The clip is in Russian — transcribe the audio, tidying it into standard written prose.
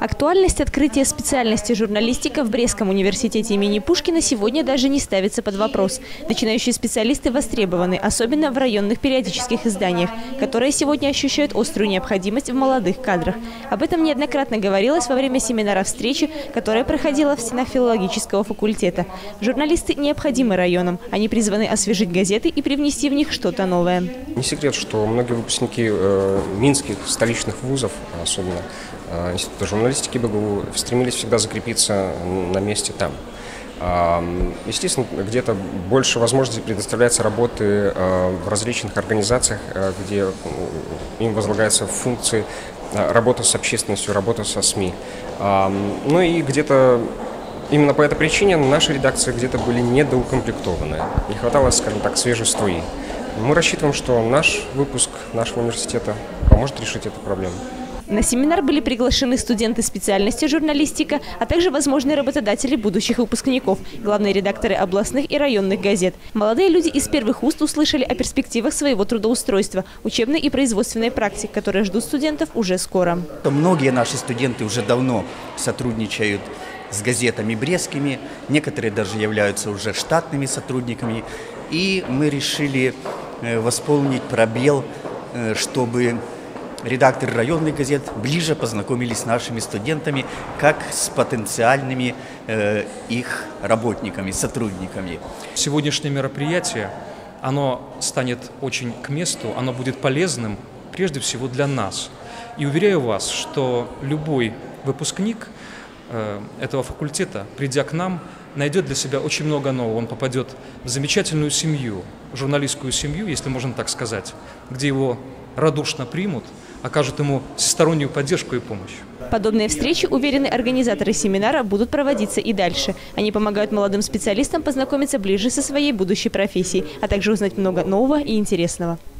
Актуальность открытия специальности журналистика в Брестском университете имени Пушкина сегодня даже не ставится под вопрос. Начинающие специалисты востребованы, особенно в районных периодических изданиях, которые сегодня ощущают острую необходимость в молодых кадрах. Об этом неоднократно говорилось во время семинара встречи, которая проходила в стенах филологического факультета. Журналисты необходимы районам. Они призваны освежить газеты и привнести в них что-то новое. Не секрет, что многие выпускники минских столичных вузов, особенно Института журналистики БГУ, стремились всегда закрепиться на месте там. Естественно, где-то больше возможностей предоставляется работы в различных организациях, где им возлагаются функции работы с общественностью, работа со СМИ. Ну и где-то именно по этой причине наши редакции где-то были недоукомплектованы. Не хватало, скажем так, свежей струи. Мы рассчитываем, что наш выпуск нашего университета поможет решить эту проблему. На семинар были приглашены студенты специальности журналистика, а также возможные работодатели будущих выпускников, главные редакторы областных и районных газет. Молодые люди из первых уст услышали о перспективах своего трудоустройства, учебной и производственной практик, которые ждут студентов уже скоро. Многие наши студенты уже давно сотрудничают с газетами брестскими, некоторые даже являются уже штатными сотрудниками. И мы решили восполнить пробел, чтобы редакторы районных газет ближе познакомились с нашими студентами, как с потенциальными их работниками, сотрудниками. Сегодняшнее мероприятие, оно станет очень к месту, оно будет полезным прежде всего для нас. И уверяю вас, что любой выпускник этого факультета, придя к нам, найдет для себя очень много нового. Он попадет в замечательную семью, журналистскую семью, если можно так сказать, где его радушно примут, окажут ему всестороннюю поддержку и помощь. Подобные встречи, уверены организаторы семинара, будут проводиться и дальше. Они помогают молодым специалистам познакомиться ближе со своей будущей профессией, а также узнать много нового и интересного.